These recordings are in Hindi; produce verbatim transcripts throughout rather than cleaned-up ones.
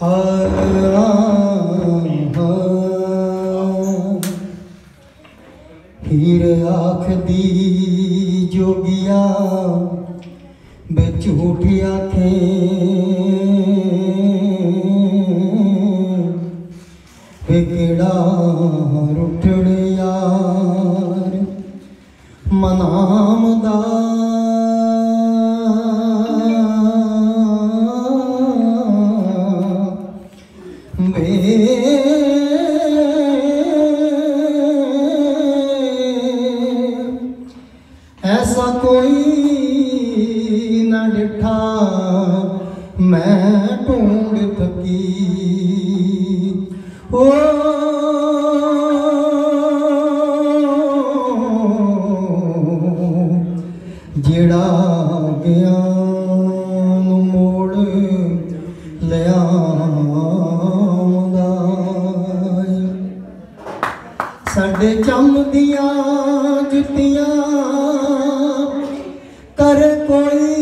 हीर आख दी जोगिया बे झूठ आखे वे केड़ा रुठड़ यार मनाम दा ऐसा कोई न डिठा मैं ढूंढ थकी ओ जेड़ा गया मोड़ लिया साडे चम दिया जुतियां कर कोई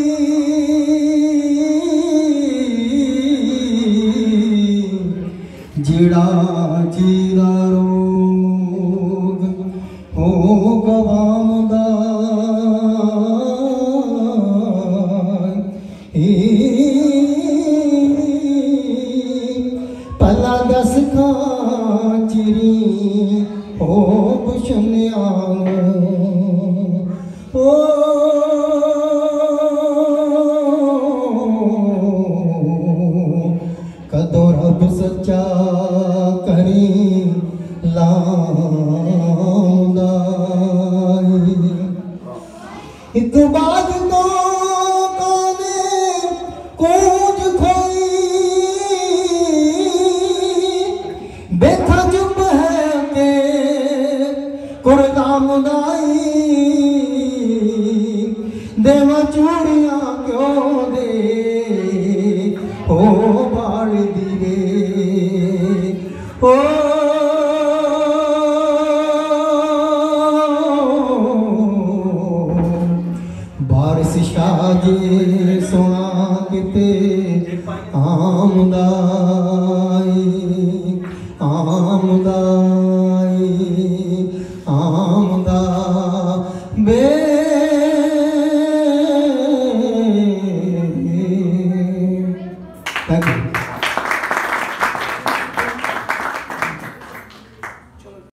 जिड़ा जीरा रोग हो गवामदा पला दस खां चिरी हो पुछनिया ओ कदों रब सच्चा करी लांदा एक बात तो काने कूंज खोई बेथा चुप है के कुर्दाम दाई देवा चूड़ियां क्यों दे हो बाल दिवे ओ बारिश शाजे सोना किते आमदाई आमदा